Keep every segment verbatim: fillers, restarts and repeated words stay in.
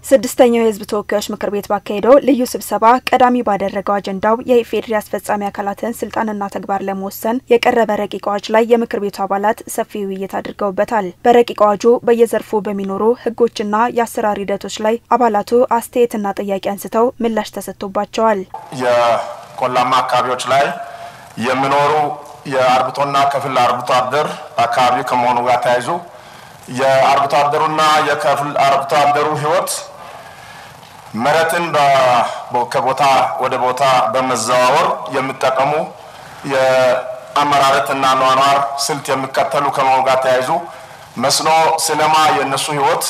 ስድስተኛው የህዝብ ተወካዮች ምክር ቤት ባካሄደው ልዩ ስብሰባ ቀዳሚ ባደረገው አጀንዳው የኢፌዴሪ አስፈጻሚ አካላትን ስልጣንና ተግባር ለመወሰን የቀረበ ረቂቅ አዋጅ ላይ የምክር ቤቱ አባላት ሰፊ ውይይት አድርገውበታል። በረቂቅ አዋጁ በየዘርፉ በሚኖሩ ህጎችና የአሰራር ሂደቶች ላይ አባላቱ አስተያየትና ጥያቄ አንስተው ምላሽ ተሰጥቶባቸዋል። የቆላማ አካባቢዎች ላይ የሚኖሩ የአርብቶና ከፊል አርብቶ አደር አካባቢ ከመሆኑ ጋር ተያይዞ የአርብቶ አደሩና የከፊል አርብቶ አደሩ ህይወት መሬትን ከቦታ ወደ ቦታ በመዘዋወር የሚጠቀሙ የአመራረትና ኗኗር ስልት የሚከተሉ ከመሆኑ ጋር ተያይዞ መስኖ ሲለማ የነሱ ህይወት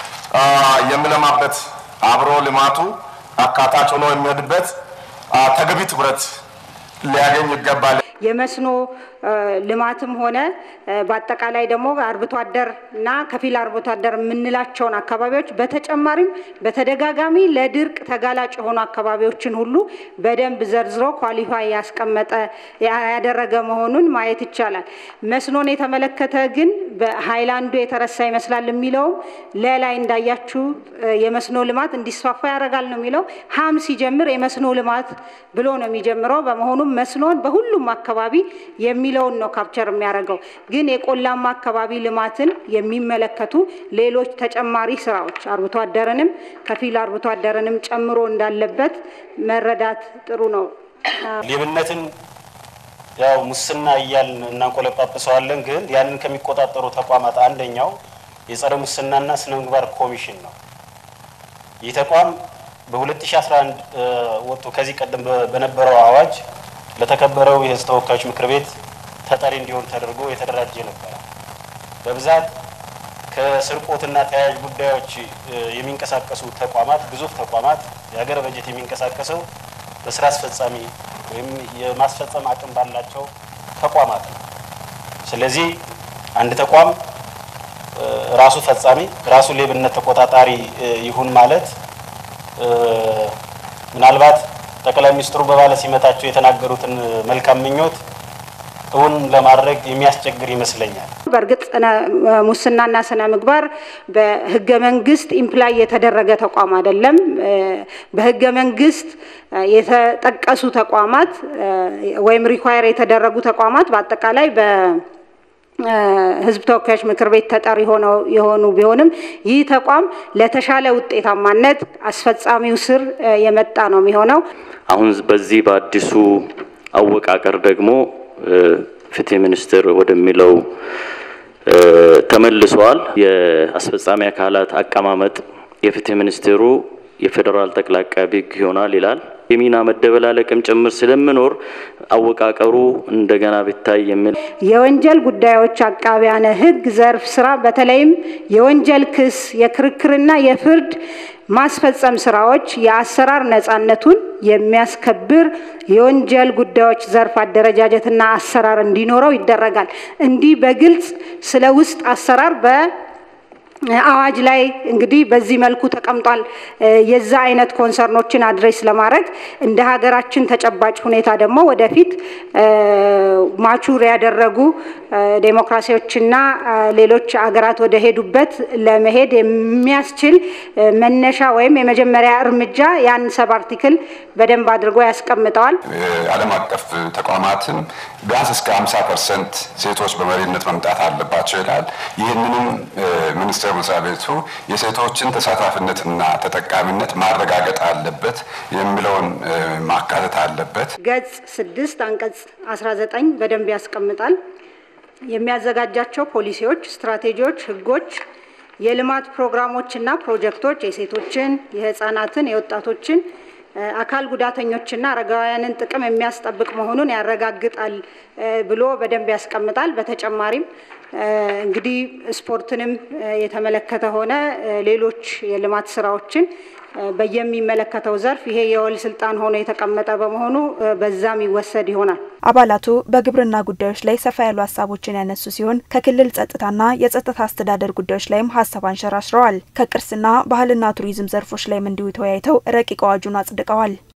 የሚለማበት አብሮ ልማቱ አካታች ሆኖ የሚሄድበት ተገቢ ትኩረት ሊያገኝ ይገባል። የመስኖ ልማትም ሆነ በአጠቃላይ ደግሞ አርብቶ አደርና ከፊል አርብቶ አደር የምንላቸውን አካባቢዎች በተጨማሪም በተደጋጋሚ ለድርቅ ተጋላጭ ሆኑ አካባቢዎችን ሁሉ በደንብ ዘርዝሮ ኳሊፋይ ያስቀመጠ ያደረገ መሆኑን ማየት ይቻላል። መስኖን የተመለከተ ግን በሃይላንዱ የተረሳ ይመስላል የሚለው ለላይ እንዳያችሁ የመስኖ ልማት እንዲስፋፋ ያደርጋል ነው የሚለው ሃም ሲጀምር የመስኖ ልማት ብሎ ነው የሚጀምረው። በመሆኑም መስኖን በሁሉም አካባቢ የሚለውን ነው ካፕቸር የሚያደርገው። ግን የቆላማ አካባቢ ልማትን የሚመለከቱ ሌሎች ተጨማሪ ስራዎች አርብቶ አደረንም ከፊል አርብቶ አደረንም ጨምሮ እንዳለበት መረዳት ጥሩ ነው። ሌብነትን ያው ሙስና ይያልን እናንቆለጳጵሰዋለን። ግን ያንን ከሚቆጣጠሩ ተቋማት አንደኛው የጸረ ሙስናና ስነ ምግባር ኮሚሽን ነው። ይህ ተቋም በ2011 ወጥቶ ከዚህ ቀደም በነበረው አዋጅ ለተከበረው የህዝብ ተወካዮች ምክር ቤት ተጠሪ እንዲሆን ተደርጎ የተደራጀ ነበር። በብዛት ከስርቆትና ተያያዥ ጉዳዮች የሚንቀሳቀሱ ተቋማት ግዙፍ ተቋማት የሀገር በጀት የሚንቀሳቀሰው በስራ አስፈጻሚ ወይም የማስፈጸም አቅም ባላቸው ተቋማት ነው። ስለዚህ አንድ ተቋም ራሱ ፈጻሚ ራሱ ሌብነት ተቆጣጣሪ ይሁን ማለት ምናልባት ጠቅላይ ሚኒስትሩ በባለ ሲመታቸው የተናገሩትን መልካም ምኞት እውን ለማድረግ የሚያስቸግር ይመስለኛል። በርግጥ ሙስናና ስነ ምግባር በህገ መንግስት ኢምፕላይ የተደረገ ተቋም አይደለም። በህገ መንግስት የተጠቀሱ ተቋማት ወይም ሪኳየር የተደረጉ ተቋማት በአጠቃላይ በ ህዝብ ተወካዮች ምክር ቤት ተጠሪ ሆነው የሆኑ ቢሆንም ይህ ተቋም ለተሻለ ውጤታማነት አስፈጻሚው ስር የመጣ ነው የሚሆነው። አሁን በዚህ በአዲሱ አወቃቀር ደግሞ ፍትህ ሚኒስትር ወደሚለው ተመልሷል። የአስፈጻሚ አካላት አቀማመጥ የፍትህ ሚኒስትሩ የፌደራል ጠቅላይ አቃቤ ህግ ይሆናል ይላል። የሚና መደበላለቅም ጭምር ስለምኖር አወቃቀሩ እንደገና ቢታይ የሚል የወንጀል ጉዳዮች አቃቢያነ ህግ ዘርፍ ስራ በተለይም የወንጀል ክስ የክርክርና የፍርድ ማስፈጸም ስራዎች የአሰራር ነፃነቱን የሚያስከብር የወንጀል ጉዳዮች ዘርፍ አደረጃጀትና አሰራር እንዲኖረው ይደረጋል። እንዲህ በግልጽ ስለ ውስጥ አሰራር በ አዋጅ ላይ እንግዲህ በዚህ መልኩ ተቀምጧል። የዛ አይነት ኮንሰርኖችን አድሬስ ለማድረግ እንደ ሀገራችን ተጨባጭ ሁኔታ ደግሞ ወደፊት ማቹር ያደረጉ ዴሞክራሲዎችና ሌሎች ሀገራት ወደ ሄዱበት ለመሄድ የሚያስችል መነሻ ወይም የመጀመሪያ እርምጃ ያን ሰብ አርቲክል በደንብ አድርጎ ያስቀምጣል። ዓለም አቀፍ ተቋማትም ቢያንስ እስከ ሃምሳ ፐርሰንት ሴቶች በመሪነት መምጣት አለባቸው ይላል። ይህንንም ሚኒስትር መስሪያ ቤቱ የሴቶችን ተሳታፊነትና ተጠቃሚነት ማረጋገጥ አለበት የሚለውን ማካተት አለበት። ገጽ ስድስት አንቀጽ አስራ ዘጠኝ በደንብ ያስቀምጣል። የሚያዘጋጃቸው ፖሊሲዎች፣ ስትራቴጂዎች፣ ህጎች፣ የልማት ፕሮግራሞችና ፕሮጀክቶች የሴቶችን፣ የህፃናትን፣ የወጣቶችን አካል ጉዳተኞችና አረጋውያንን ጥቅም የሚያስጠብቅ መሆኑን ያረጋግጣል ብሎ በደንብ ያስቀምጣል። በተጨማሪም እንግዲህ ስፖርትንም የተመለከተ ሆነ ሌሎች የልማት ስራዎችን በየሚመለከተው ዘርፍ ይሄ የወል ስልጣን ሆኖ የተቀመጠ በመሆኑ በዛም ይወሰድ ይሆናል። አባላቱ በግብርና ጉዳዮች ላይ ሰፋ ያሉ ሀሳቦችን ያነሱ ሲሆን ከክልል ጸጥታና የጸጥታ አስተዳደር ጉዳዮች ላይም ሀሳብ አንሸራሽረዋል። ከቅርስና ባህልና ቱሪዝም ዘርፎች ላይም እንዲሁ ተወያይተው ረቂቅ አዋጁን አጽድቀዋል።